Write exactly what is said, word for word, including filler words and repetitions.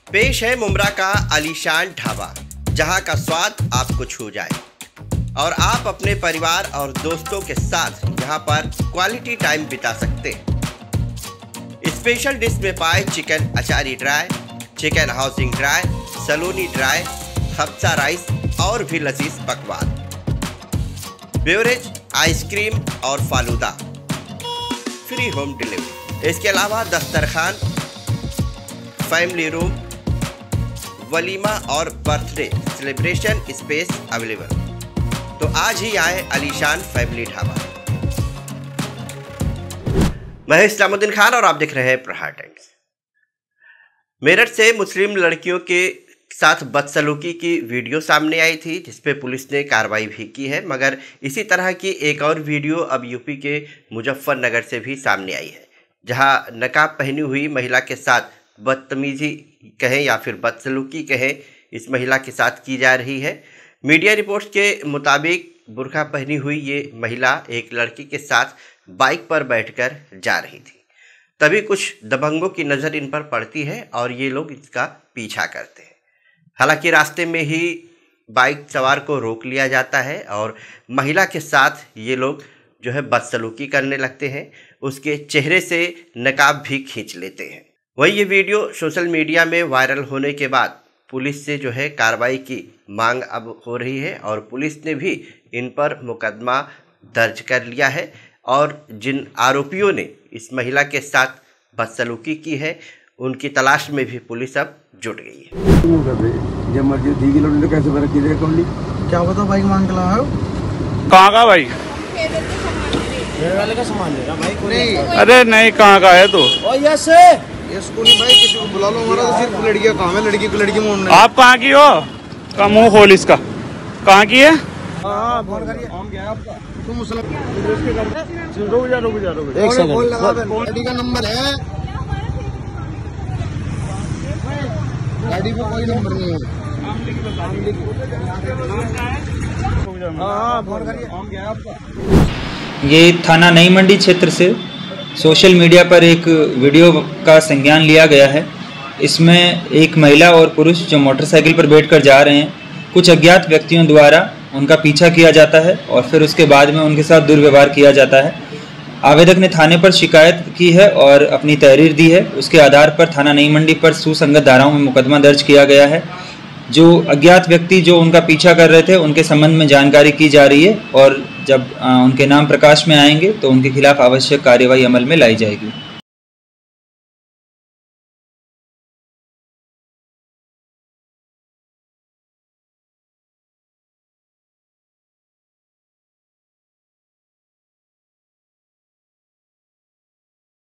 पेश है मुमरा का आलीशान ढाबा, जहां का स्वाद आपको छू जाए और आप अपने परिवार और दोस्तों के साथ यहां पर क्वालिटी टाइम बिता सकते हैं। स्पेशल डिश में पाए चिकन अचारी ड्राई, चिकन हाउसिंग ड्राई, सलोनी ड्राई, खप्सा राइस और भी लजीज पकवान, बेवरेज, आइसक्रीम और फालूदा, फ्री होम डिलीवरी। इसके अलावा दस्तरखान, फैमिली रूम, वलीमा और बर्थडे सेलिब्रेशन स्पेस अवेलेबल। तो आज ही आए आलीशान फैमिली ढाबा। मैं इस्लामुद्दीन खान और आप देख रहे हैं प्रहार टाइम्स। मेरठ से मुस्लिम लड़कियों के साथ बदसलूकी की वीडियो सामने आई थी, जिसपे पुलिस ने कार्रवाई भी की है, मगर इसी तरह की एक और वीडियो अब यूपी के मुजफ्फरनगर से भी सामने आई है, जहां नकाब पहनी हुई महिला के साथ बदतमीजी कहें या फिर बदसलूकी कहें, इस महिला के साथ की जा रही है। मीडिया रिपोर्ट्स के मुताबिक बुर्का पहनी हुई ये महिला एक लड़की के साथ बाइक पर बैठकर जा रही थी। तभी कुछ दबंगों की नज़र इन पर पड़ती है और ये लोग इसका पीछा करते हैं। हालांकि रास्ते में ही बाइक सवार को रोक लिया जाता है और महिला के साथ ये लोग जो है बदसलूकी करने लगते हैं, उसके चेहरे से नकाब भी खींच लेते हैं। वही ये वीडियो सोशल मीडिया में वायरल होने के बाद पुलिस से जो है कार्रवाई की मांग अब हो रही है और पुलिस ने भी इन पर मुकदमा दर्ज कर लिया है और जिन आरोपियों ने इस महिला के साथ बदसलूकी की है उनकी तलाश में भी पुलिस अब जुट गई है। क्या बता बाइक मांग ला है? कहाँ का भाई? मेरे वाले का सामान ले रहा भाई। नहीं। अरे नहीं, कहाँ का है तू? ये स्कूल भाई, किसी को बुला लो, हमारा तो सिर्फ लड़कियां काम है, लड़की को लड़की मोड़ने। आप कहाँ की हो? का मुंह खोल इसका। कहाँ की है? हाँ, फोन करिए। काम क्या है आपका? तुम मुसलमान। रुक जा रुक जा रुक जा। एक सेकंड। गाड़ी का नंबर है, गाड़ी पे कोई नंबर नहीं है। हाँ, फोन करिए। काम क्या है आपका? ये थाना नई मंडी क्षेत्र से सोशल मीडिया पर एक वीडियो का संज्ञान लिया गया है। इसमें एक महिला और पुरुष जो मोटरसाइकिल पर बैठकर जा रहे हैं, कुछ अज्ञात व्यक्तियों द्वारा उनका पीछा किया जाता है और फिर उसके बाद में उनके साथ दुर्व्यवहार किया जाता है। आवेदक ने थाने पर शिकायत की है और अपनी तहरीर दी है। उसके आधार पर थाना नई मंडी पर सुसंगत धाराओं में मुकदमा दर्ज किया गया है। जो अज्ञात व्यक्ति जो उनका पीछा कर रहे थे उनके संबंध में जानकारी की जा रही है और जब उनके नाम प्रकाश में आएंगे तो उनके खिलाफ आवश्यक कार्यवाही अमल में लाई जाएगी।